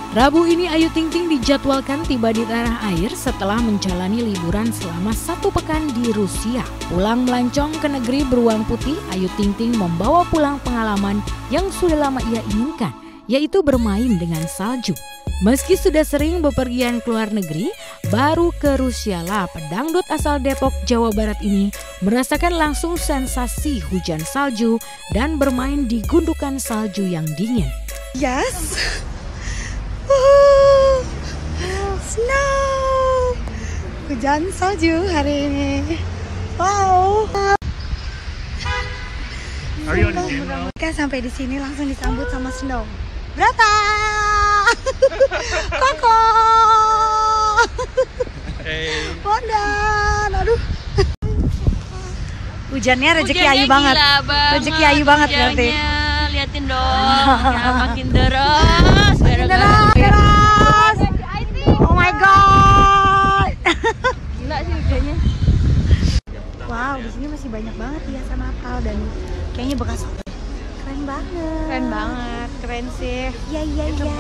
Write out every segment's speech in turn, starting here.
Rabu ini Ayu Ting Ting dijadwalkan tiba di tanah air setelah menjalani liburan selama 1 pekan di Rusia. Pulang melancong ke negeri beruang putih, Ayu Ting Ting membawa pulang pengalaman yang sudah lama ia inginkan, yaitu bermain dengan salju. Meski sudah sering bepergian ke luar negeri, baru ke Rusia lah pedangdut asal Depok, Jawa Barat ini merasakan langsung sensasi hujan salju dan bermain di gundukan salju yang dingin. Yes! Snow! Hujan salju hari ini. Wow! Kita sampai di sini langsung disambut sama Snow. Brata! Koko! Hey. Bondan! Aduh. Hujannya rezeki Ayu Hujannya banget. Gila banget. Rezeki Ayu banget berarti. Liatin dong, ya, makin deras. Deras. Oh my god. Gila sih hujannya. Wow, di sini masih banyak banget hiasan Natal dan kayaknya bekas keren banget. Keren banget, keren sih. Ya ya ya.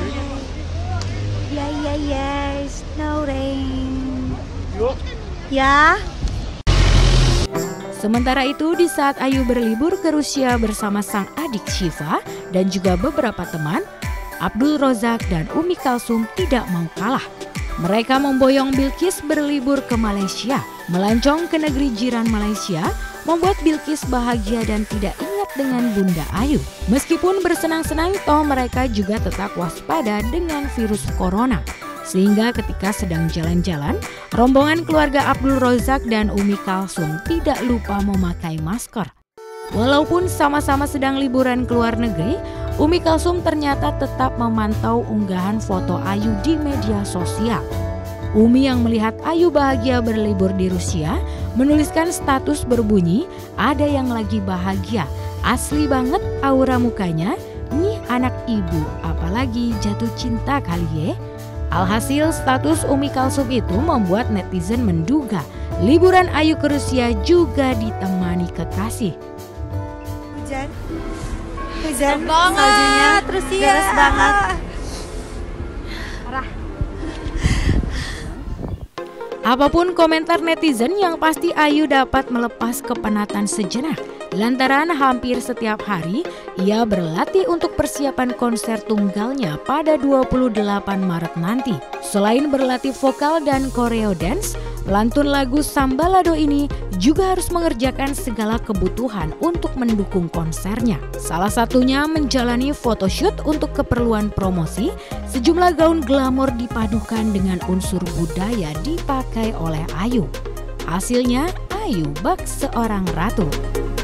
Ya ya ya, snow rain. Ya. Sementara itu, di saat Ayu berlibur ke Rusia bersama sang adik Syifa dan juga beberapa teman, Abdul Rozak dan Umi Kalsum tidak mau kalah. Mereka memboyong Bilqis berlibur ke Malaysia. Melancong ke negeri jiran Malaysia membuat Bilqis bahagia dan tidak ingat dengan Bunda Ayu. Meskipun bersenang-senang, toh mereka juga tetap waspada dengan virus corona. Sehingga ketika sedang jalan-jalan, rombongan keluarga Abdul Rozak dan Umi Kalsum tidak lupa memakai masker. Walaupun sama-sama sedang liburan ke luar negeri, Umi Kalsum ternyata tetap memantau unggahan foto Ayu di media sosial. Umi yang melihat Ayu bahagia berlibur di Rusia, menuliskan status berbunyi, "Ada yang lagi bahagia, asli banget aura mukanya, nih anak ibu, apalagi jatuh cinta kali ye." Alhasil status Umi Kalsum itu membuat netizen menduga liburan Ayu ke Rusia juga ditemani kekasih. Hujan banget, saljunya terus deras banget. Parah. Apapun komentar netizen, yang pasti Ayu dapat melepas kepenatan sejenak. Lantaran hampir setiap hari ia berlatih untuk persiapan konser tunggalnya pada 28 Maret nanti. Selain berlatih vokal dan koreo dance, pelantun lagu Sambalado ini juga harus mengerjakan segala kebutuhan untuk mendukung konsernya. Salah satunya menjalani photoshoot untuk keperluan promosi. Sejumlah gaun glamor dipadukan dengan unsur budaya dipakai oleh Ayu. Hasilnya Ayu bak seorang ratu.